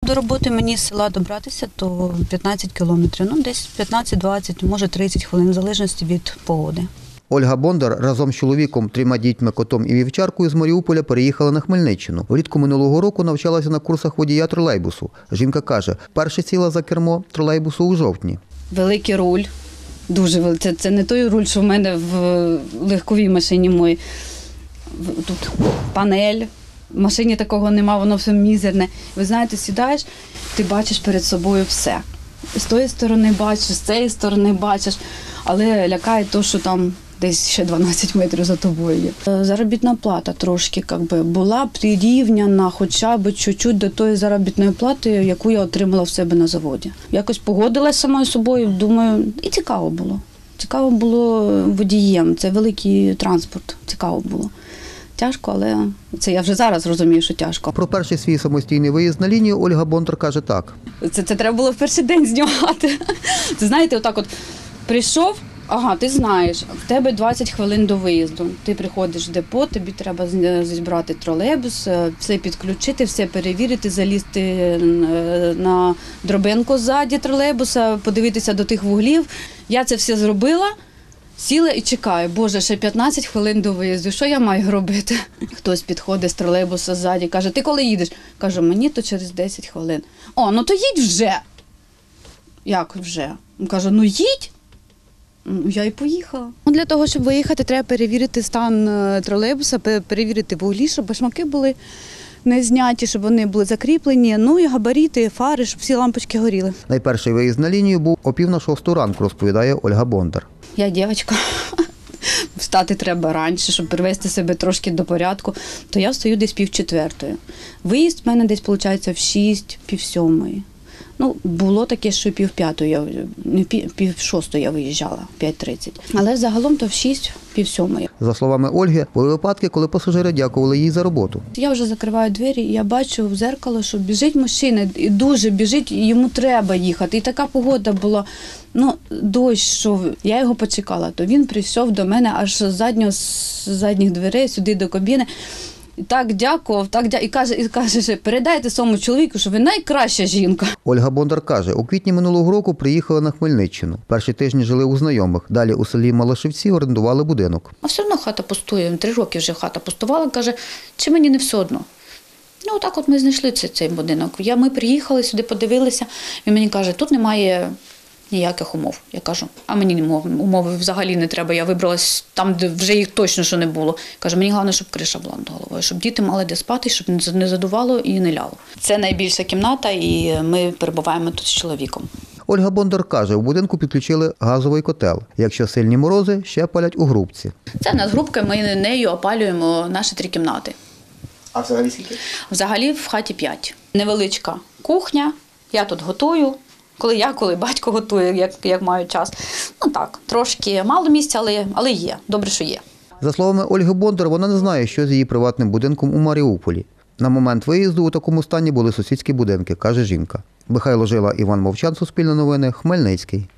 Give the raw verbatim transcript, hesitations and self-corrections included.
До роботи мені з села добратися, то п'ятнадцять кілометрів, ну десь п'ятнадцять-двадцять, може тридцять хвилин, в залежності від погоди. Ольга Бондар разом з чоловіком, трьома дітьми, котом і вівчаркою з Маріуполя переїхала на Хмельниччину. Влітку минулого року навчалася на курсах водія тролейбусу. Жінка каже, вперше сіла за кермо тролейбусу у жовтні. Великий руль, дуже великий. Це, це не той руль, що в мене в легковій машині моїй. Тут панель, в машині такого нема, воно все мізерне. Ви знаєте, сідаєш, ти бачиш перед собою все. З тої сторони бачиш, з цієї сторони бачиш, але лякає те, що там десь ще дванадцять метрів за тобою є. Заробітна плата трошки якби, була прирівняна хоча б чуть-чуть до тої заробітної плати, яку я отримала в себе на заводі. Якось погодилася самою собою, думаю, і цікаво було. Цікаво було водієм, це великий транспорт, цікаво було. Тяжко, але це я вже зараз розумію, що тяжко. Про перший свій самостійний виїзд на лінію Ольга Бондар каже так. Це, це треба було в перший день знімати. Це, знаєте, отак от прийшов, ага, ти знаєш, в тебе двадцять хвилин до виїзду. Ти приходиш в депо, тобі треба зібрати тролейбус, все підключити, все перевірити, залізти на дробинку ззаді тролейбуса, подивитися до тих вуглів. Я це все зробила. Сіла і чекаю, боже, ще п'ятнадцять хвилин до виїзду, що я маю робити? Хтось підходить з тролейбуса ззаді, каже, ти коли їдеш? Кажу, мені то через десять хвилин. О, ну то їдь вже. Як вже? Кажу, ну їдь. Я і поїхала. Для того, щоб виїхати, треба перевірити стан тролейбуса, перевірити вуглі, щоб башмаки були не зняті, щоб вони були закріплені, ну і габарити, фари, щоб всі лампочки горіли. Найперший виїзд на лінію був о пів на шосту ранку, розповідає Ольга Бондар. Я дівчинка, встати треба раніше, щоб привести себе трошки до порядку, то я встаю десь пів четвертої. Виїзд в мене десь, виходить, в шість, пів сьомої. Ну, було таке, що пів п'ятої, я, не пів, пів шостої я виїжджала, п'ять тридцять. Але загалом то в шість, пів сьомої. За словами Ольги, були випадки, коли пасажири дякували їй за роботу. Я вже закриваю двері, і я бачу в дзеркало, що біжить мужчина, і дуже біжить, і йому треба їхати. І така погода була, ну, дощ, що я його почекала. То він прийшов до мене аж з заднього, з задніх дверей сюди до кабіни. І так дякував, так дя... і каже, і каже, передайте своєму чоловіку, що ви найкраща жінка. Ольга Бондар каже, у квітні минулого року приїхала на Хмельниччину. Перші тижні жили у знайомих, далі у селі Малашівці орендували будинок. А все одно хата пустує, три роки вже хата пустувала, каже, чи мені не все одно. Ну, отак от ми знайшли цей, цей будинок. Я, ми приїхали сюди, подивилися, він мені каже, тут немає ніяких умов. Я кажу, а мені умови взагалі не треба. Я вибралась там, де вже їх точно що не було. Каже, мені головне, щоб криша була над головою, щоб діти мали де спати, щоб не задувало і не ляло. Це найбільша кімната, і ми перебуваємо тут з чоловіком. Ольга Бондар каже, у будинку підключили газовий котел. Якщо сильні морози, ще палять у грубці. Це у нас грубка, ми нею опалюємо наші три кімнати. А взагалі скільки? Взагалі в хаті п'ять. Невеличка кухня, я тут готую. Коли я, коли батько готує, як, як маю час. Ну так, трошки мало місця, але, але є. Добре, що є. За словами Ольги Бондар, вона не знає, що з її приватним будинком у Маріуполі. На момент виїзду у такому стані були сусідські будинки, каже жінка. Михайло Жила, Іван Мовчан, Суспільне новини, Хмельницький.